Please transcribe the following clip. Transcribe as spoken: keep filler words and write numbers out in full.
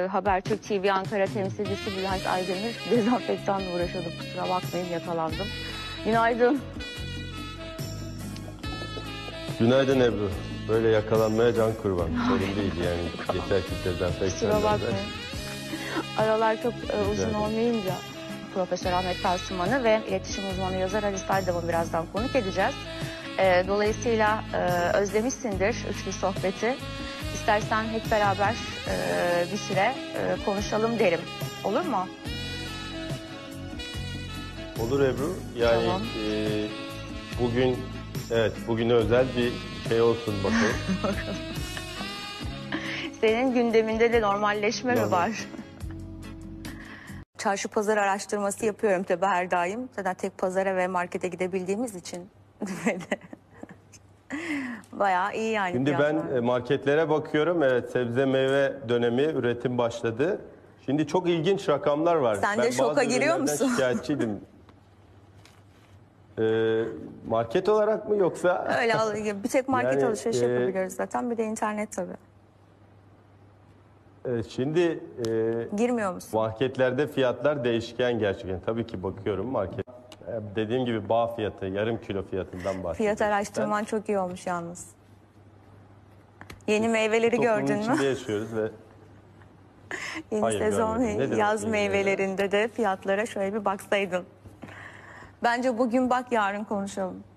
Habertürk T V Ankara temsilcisi Bülent Aydemir dezenfektanla uğraşıyordum. Kusura bakmayın, yakalandım. Günaydın. Günaydın Ebru. Böyle yakalanmaya can kurban. Sorun değil yani. Yeter ki dezenfektan. Kusura bakmayın. Aralar çok e, uzun olmayınca Profesör Ahmet Tasman'ı ve iletişim uzmanı yazar Ali Saydam'ı birazdan konuk edeceğiz. E, dolayısıyla e, özlemişsindir üçlü sohbeti. İstersen hep beraber e, bir süre e, konuşalım derim. Olur mu? Olur Ebru. Yani Tamam. e, bugün evet bugüne özel bir şey olsun bakalım. Senin gündeminde de normalleşme mi Normal. var? Çarşı pazar araştırması yapıyorum tabii her daim. Zaten tek pazara ve markete gidebildiğimiz için. Bayağı iyi yani. Şimdi fiyatlar. ben marketlere bakıyorum. Evet, sebze meyve dönemi, üretim başladı. Şimdi çok ilginç rakamlar var. Sen de ben şoka bazı giriyor ürünlerden musun? şikayetçiydim. Ee, market olarak mı yoksa? Öyle al- bir tek market Yani, alışveriş e, yapabiliyoruz zaten. Bir de internet tabii. Evet, şimdi e, Girmiyor musun? marketlerde fiyatlar değişken gerçekten. Tabii ki bakıyorum market. E, Dediğim gibi bağ fiyatı, yarım kilo fiyatından bahsediyorum. Fiyat araştırman çok iyi olmuş yalnız. Yeni meyveleri Toplumun gördün içinde mü? yaşıyoruz ve Yeni Hayır, sezon görmedim. Ne demek yaz yeni meyvelerinde de fiyatlara şöyle bir baksaydın. Bence bugün bak, yarın konuşalım.